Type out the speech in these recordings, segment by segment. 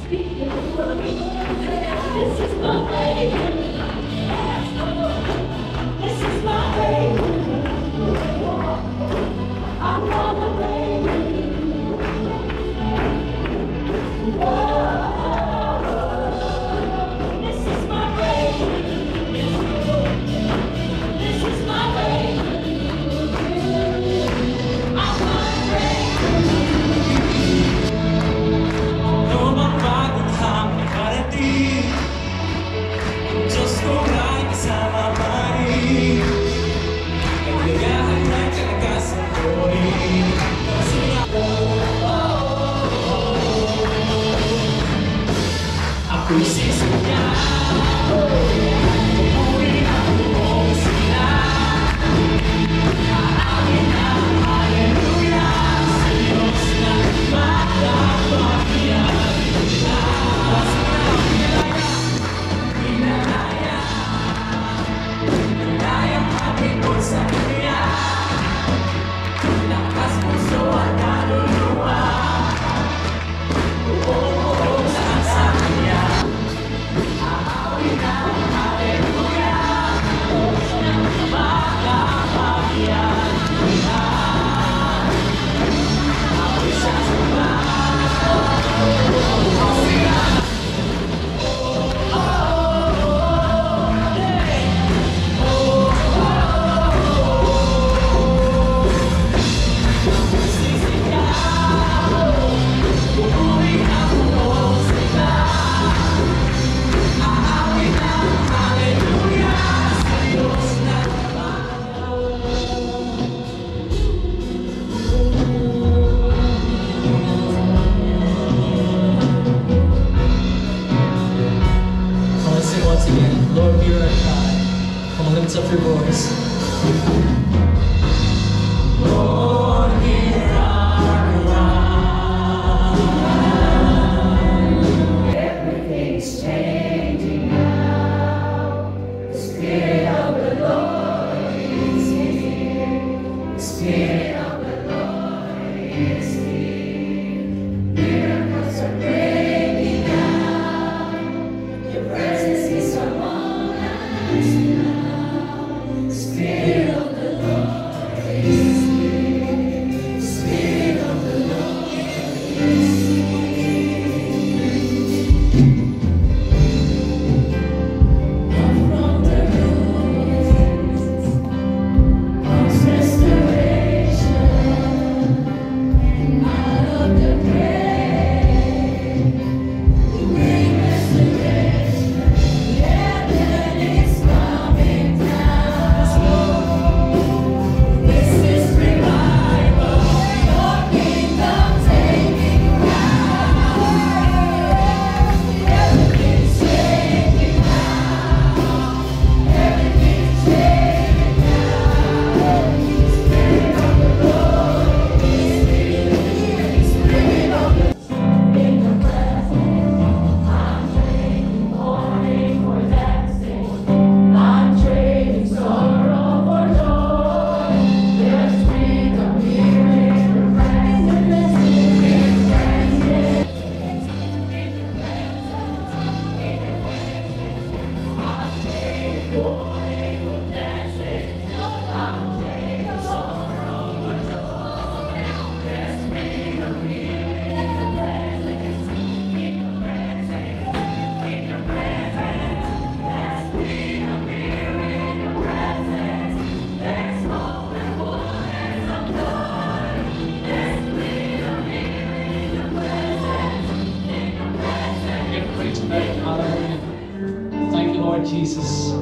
Jesus.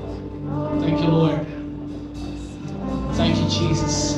Thank you, Lord. Thank you, Jesus.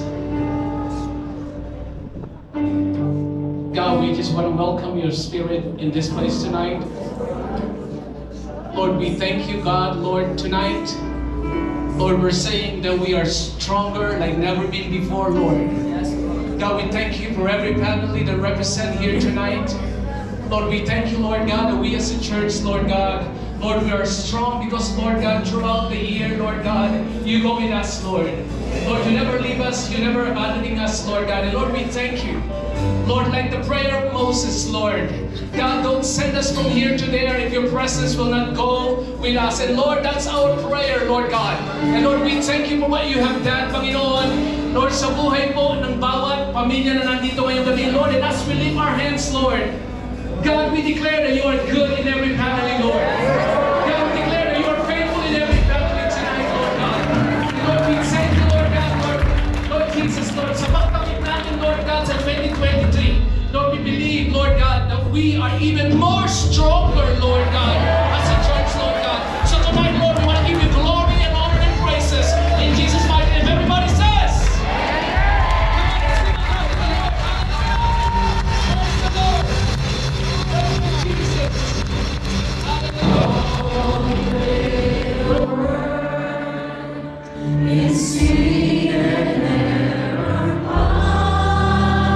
God, we just want to welcome your spirit in this place tonight. Lord, we thank you, God, Lord, tonight. Lord, we're saying that we are stronger like never been before, Lord. God, we thank you for every family that represent here tonight. Lord, we thank you, Lord God, that we as a church, Lord God, Lord, we are strong because, Lord God, throughout the year, Lord God, you go with us, Lord. Lord, you never leave us, you never abandoning us, Lord God. And Lord, we thank you. Lord, like the prayer of Moses, Lord, God, don't send us from here to there if your presence will not go with us. And Lord, that's our prayer, Lord God. And Lord, we thank you for what you have done, Panginoon. Lord, sa buhay po ng bawat pamilya na nandito ngayong gabi, Lord, and as we lift our hands, Lord, God, we declare that you are good in every family, Lord. God, we declare that you are faithful in every family tonight, Lord God. And Lord, we thank you, Lord God, Lord Jesus, Lord, sa pagtakip natin, Lord God, sa 2023, Lord, we believe, Lord God, that we are even more stronger, Lord God, as a church, Lord God. So tonight, Lord, we want to give you glory and honor and praises in Jesus' mighty name. Everybody says,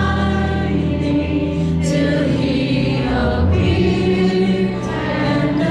Till he appeared and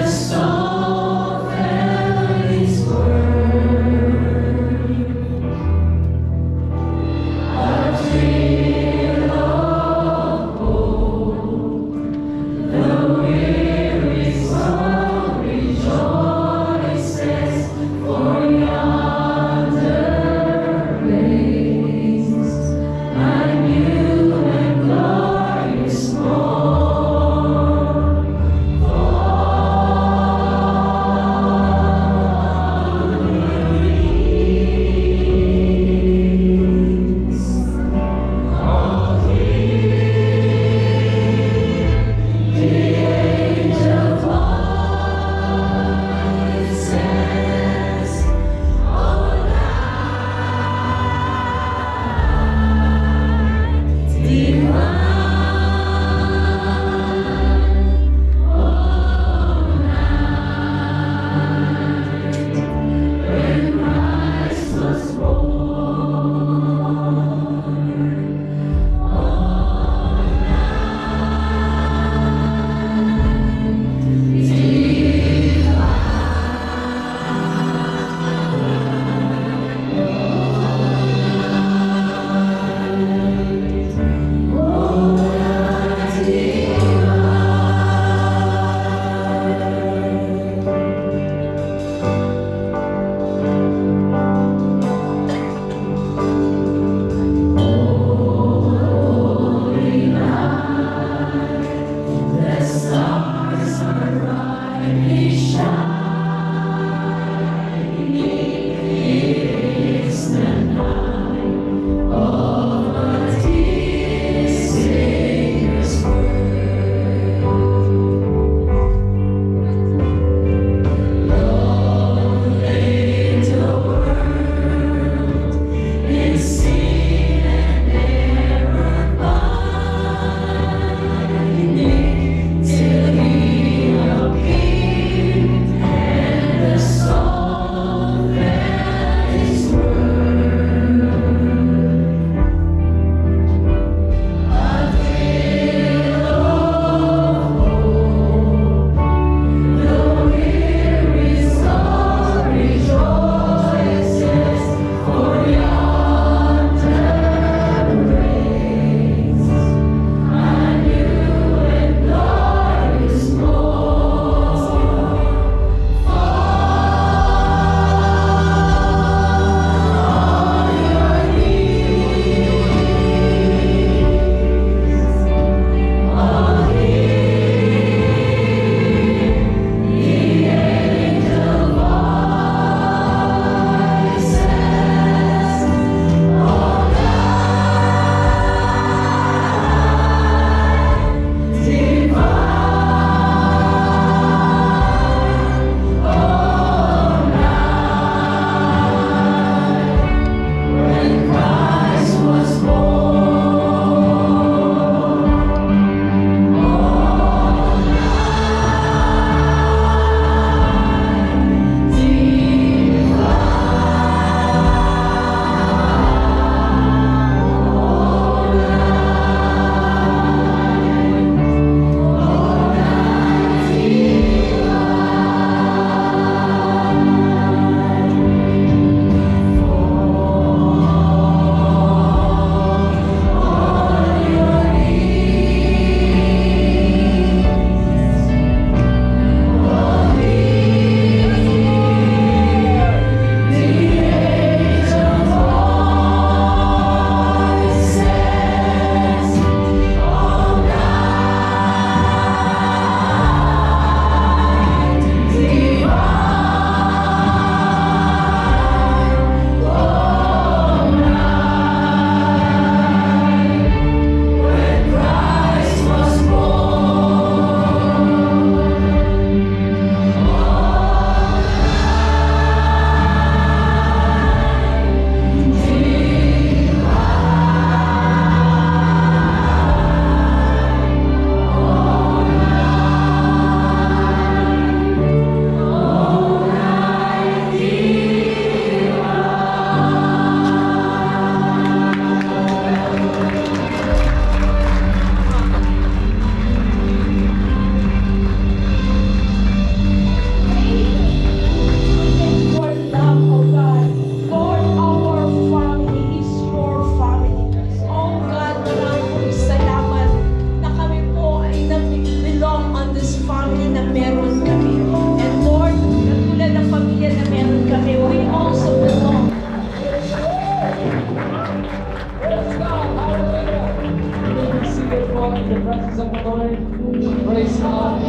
of the Lord. Praise God.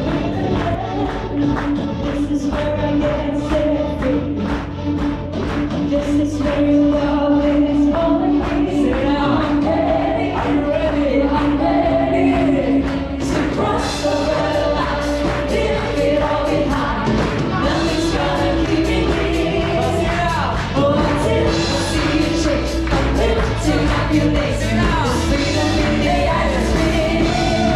This is where I get set free. This is where your love is calling me. I'm ready, I'm ready, I'm ready to cross over the line, leave it all behind. Nothing's gonna keep me here. Oh, until I see you change, I'm lifting up your legs. There's freedom in the atmosphere.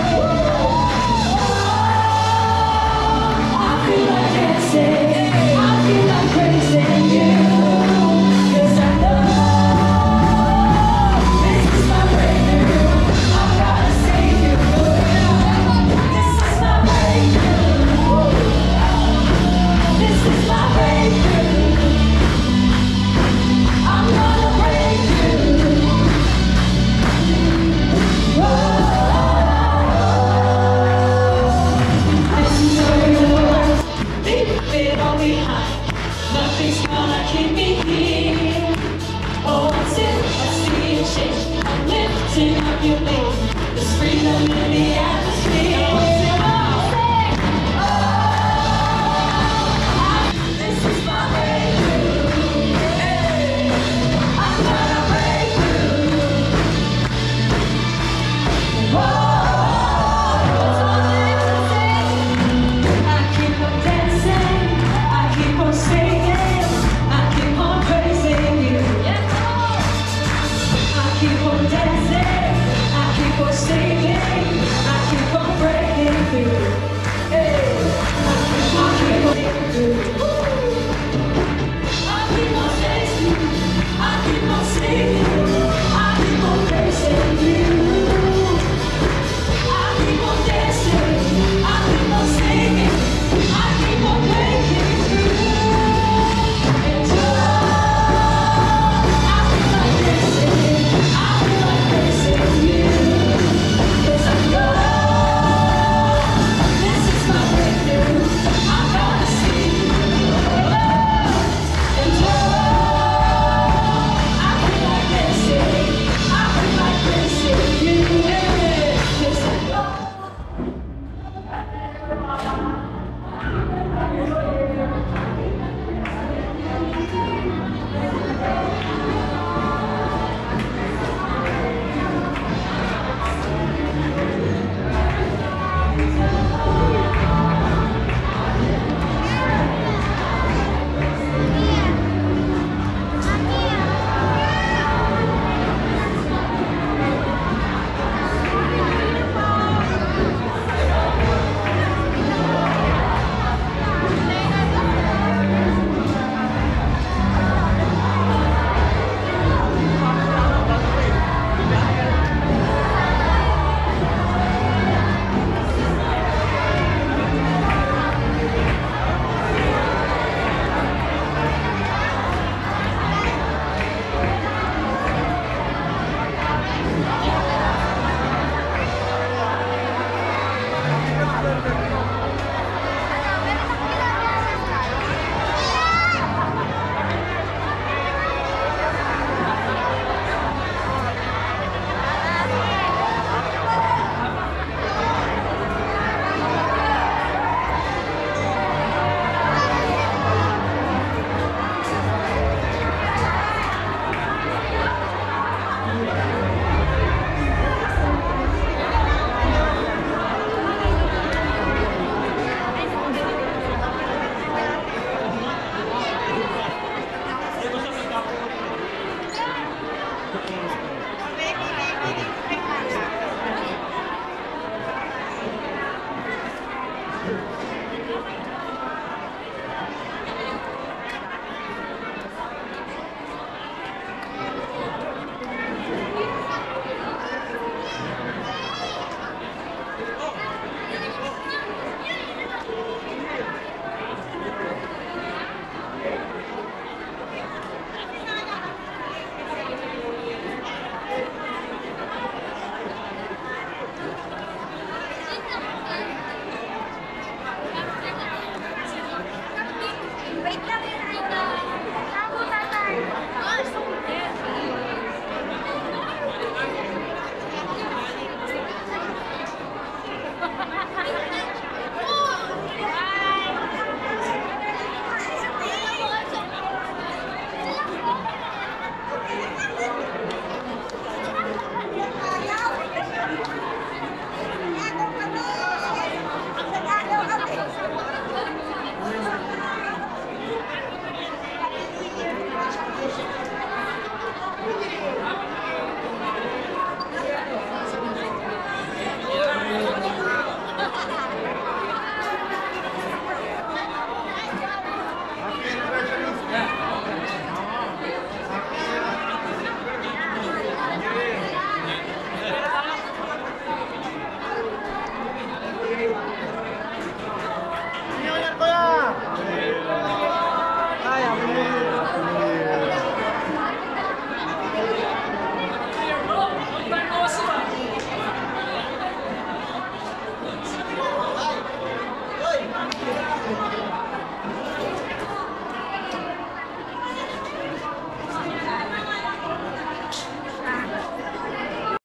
I feel like dancing, I feel like praising you. 'Cause I know this is my breakthrough. I've gotta save you. This is my breakthrough. This is my breakthrough. I'm gonna break through. This is where you're. Leave it all behind. Nothing's gonna keep me here. Oh, until I see you change, I'm lifting up your name. There's freedom in the atmosphere. This is my breakthrough. Hey, I'm gonna break through. I keep on dancing, I keep on singing, I keep on praising you. I keep on dancing, I keep on singing, I keep on breaking through. Hey, I keep on breaking through. I keep on dancing, I keep on singing, I keep on praising you. I keep on dancing, I keep on singing, I keep on breaking through. And I feel like dancing, I feel like praising you. 'Cause I know this is my breakthrough. I'm gonna see you. And I feel like dancing, I feel like praising you. 'Cause I know.